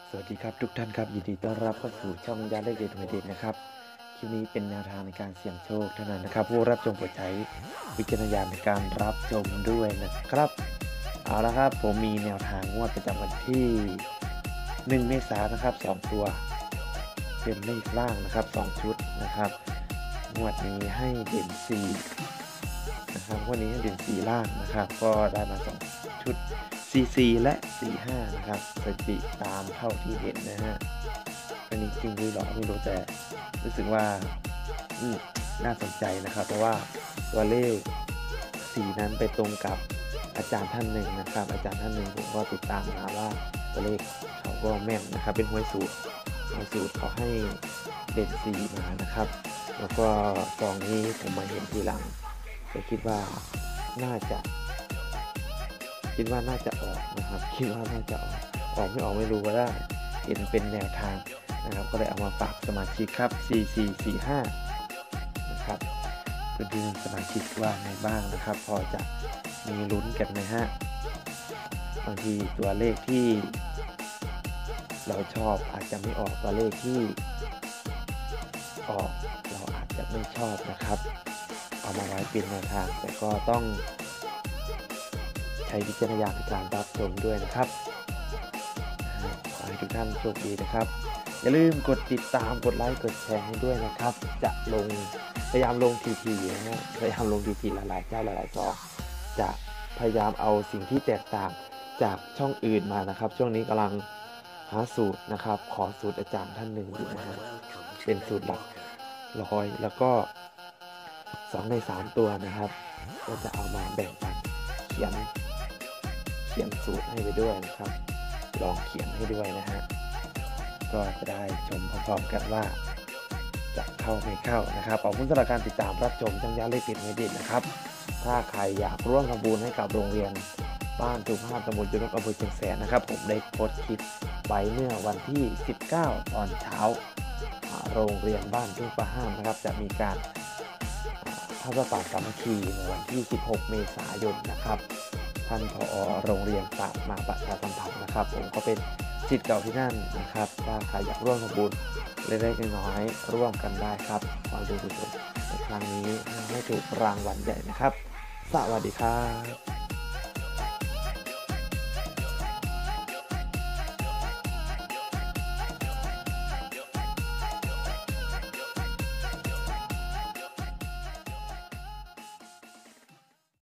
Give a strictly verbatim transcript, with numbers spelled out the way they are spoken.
สวัสดีครับทุกท่านครับยินดีต้อนรับเข้าสู่ช่องยาเลขเด็ดหวยเด็ดนะครับคลิปนี้เป็นแนวทางในการเสี่ยงโชคเท่านั้นนะครับผู้รับชมโปรดใช้วิจารณญาณในการรับชมด้วยนะครับเอาละครับผมมีแนวทางงวดประจำวันที่หนึ่งเมษายนนะครับสองตัวเป็นเลขล่างนะครับสองชุดนะครับงวดนี้ให้เด่นสี่นะครับงวดนี้ให้เด่นสี่ล่างนะครับก็ได้มาสองชุดสี่สี่และสี่ห้านะครับสถิติตามเท่าที่เห็นนะฮะอันนี้จริงหรือหรอไม่รู้แต่รู้สึกว่าอืมน่าสนใจนะครับเพราะว่าตัวเลขสี่นั้นไปตรงกับอาจารย์ท่านหนึ่งนะครับอาจารย์ท่านหนึ่งผมก็ติดตามมาว่าตัวเลขเขาก็แม่นนะครับเป็นหวยสูตรหวยสูตรเขาให้เด่นสี่มานะครับแล้วก็กองนี้ผมมาเห็นทีหลังก็คิดว่าน่าจะคิดว่าน่าจะออกนะครับคิดว่าน่าจะออกออกไม่ออกไม่รู้ก็ได้เห็นเป็นแนวทางนะครับก็เลยเอามาฝากสมาชิกครับสี่ สี่ สี่ ห้านะครับเพื่อนๆสมาชิกว่าไงบ้างนะครับพอจะมีลุ้นกันไหมฮะบางทีตัวเลขที่เราชอบอาจจะไม่ออกตัวเลขที่ออกเราอาจจะไม่ชอบนะครับเอามาไว้เป็นแนวทางแต่ก็ต้องใช้วิจารณญาณในการรับชมด้วยนะครับขอให้ทุกท่านโชคดีนะครับอย่าลืมกดติดตามกดไลค์กดแชร์ให้ด้วยนะครับจะลงพยายามลงทีๆนะฮะพยายามลงทีๆหลายๆเจ้าหลายๆซองจะพยายามเอาสิ่งที่แตกต่างจากช่องอื่นมานะครับช่วงนี้กำลังหาสูตรนะครับขอสูตรอาจารย์ท่านหนึ่งอยู่นะฮะเป็นสูตรหลักร้อยแล้วก็สองในสามตัวนะครับก็จะเอามาแบ่งปันเขียนเขียนสูตรให้ไปด้วยนะครับลองเขียนให้ด้วยนะฮะก็จะได้ชมพร้อมๆกันว่าจะเข้าไม่เข้านะครับขอบคุณสำหรับการติดตามรับชมช่องยาเลขเด็ดหวยเด็ดนะครับถ้าใครอยากร่วมทำบุญให้กับโรงเรียนบ้านสุภาพตำบลจุฬาอำเภอเชียงแสนนะครับผมได้โพสต์คลิปไว้เมื่อวันที่สิบเก้าตอนเช้าโรงเรียนบ้านทุ่งประห้ามนะครับจะมีการทอดผ้าป่าสามัคคีในวันที่สิบหกเมษายนนะครับท่านผอโรงเรียนฝากมาประชาสัมพันธ์นะครับผมก็เป็นศิษย์เก่าที่นั่นนะครับถ้าใครอยากร่วมทำบุญเล็กๆน้อยๆร่วมกันได้ครับขอดูกุศลในครั้งนี้ให้ถูกรางวัลใหญ่นะครับสวัสดีครับ